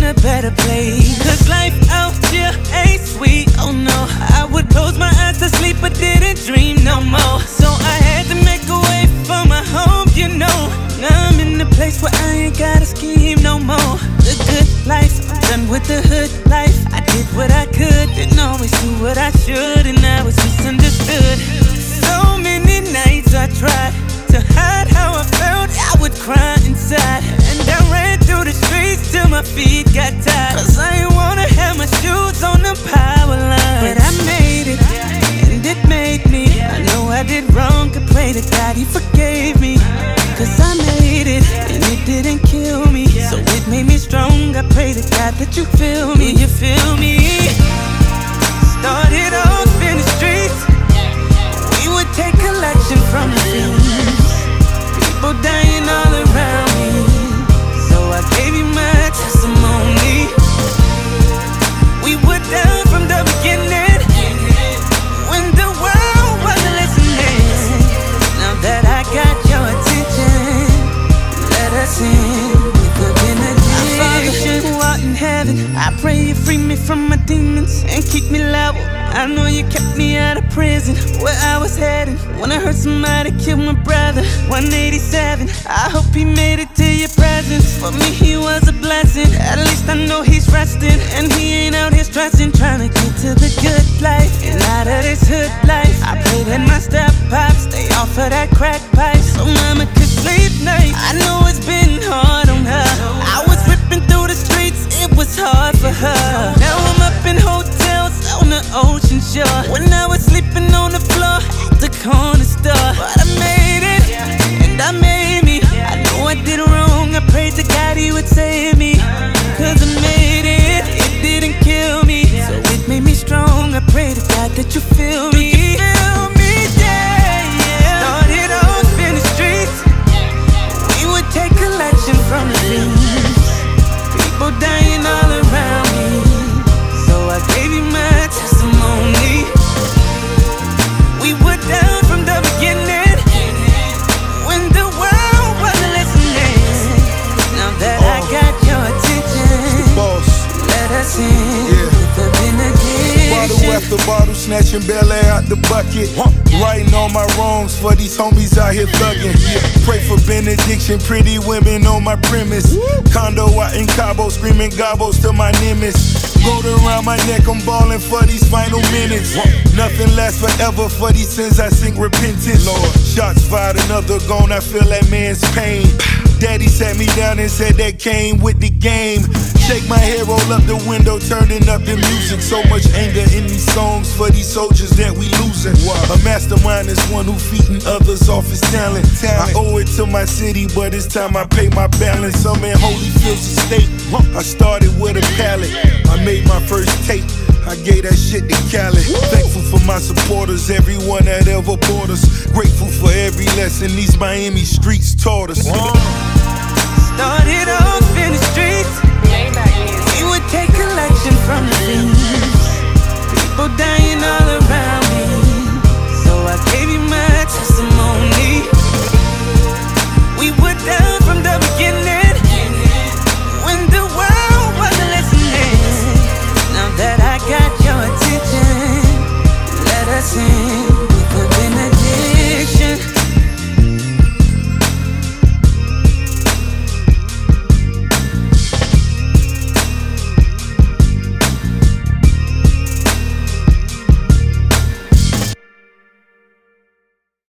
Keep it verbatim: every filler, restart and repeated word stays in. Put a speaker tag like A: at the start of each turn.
A: a better place. Cause life out here ain't sweet, oh no. I would close my eyes to sleep but didn't dream no more. So I had to make a way for my home, you know. Now I'm in a place where I ain't gotta scheme no more. The good life, I'm done with the hood life. I did what I could, didn't always do what I should, and I was misunderstood. So many nights I tried to hide how I felt, I would cry inside. And I ran through the streets till my feet got tired, cause I ain't wanna have my shoes on the power line. But I made it, and it made me. I know I did wrong, I pray to God He forgave me. Cause I made it, and it didn't kill me, so it made me strong. I pray to God that you feel me, you feel me. Started off in the streets, we would take collection from the fiends. People dying all around me, so I gave you my testimony. We were down from the beginning, when the world wasn't listening. Now that I got your attention, let us in with the benediction. Father, who art in heaven, I pray you free me from my demons and keep me level. I know you kept me out of prison, where I was heading when I heard somebody kill my brother. one eighty-seven, I hope he made it to your presence. For me he was a blessing, at least I know he's resting. And he ain't out here stressing, trying to get to the good life and out of this hood life. I pray that my step pops stay off of that crack pipe, so mama could sleep night. I know it's been hard on her, I was ripping through the streets, it was hard for her. Now I'm up in hotels on the ocean shore, when I was sleeping on the floor at the corner store. But I made it, and I made me. I know I did wrong, I prayed to God He would save me. Cause I made it, it didn't kill me, so it made me strong. I pray to God that you feel me. You feel me, yeah, yeah. Started off in the streets, we would take collection from the fiends. People dying all around me, so I gave you my testimony. We were down from the beginning, when the world wasn't listening. Now that oh, I got your attention, boss, let us in yeah. with the benediction.
B: Bottle after bottle, snatching Bel Air out the bucket. Writing all my wrongs for these homies out here thugging. Pray for benediction, pretty women on my premise. Condo out in Cabo, screaming gobos to my nemesis. Gold around my neck, I'm balling for these final minutes. Nothing lasts forever, for these sins I sing repentance. Lord, shots fired, another gone, I feel that man's pain. Daddy sat me down and said that came with the game. Shake my head, roll up the window, turning up the music. So much anger in these songs for these soldiers that we losing. A mastermind is one who feeding others off his talent. I owe it to my city, but it's time I pay my balance. I'm in Holyfield's estate, I started with a pallet. I made my first tape, I gave that shit to Cali. Thankful for my supporters, everyone that ever bought us. Grateful for every lesson these Miami streets taught us.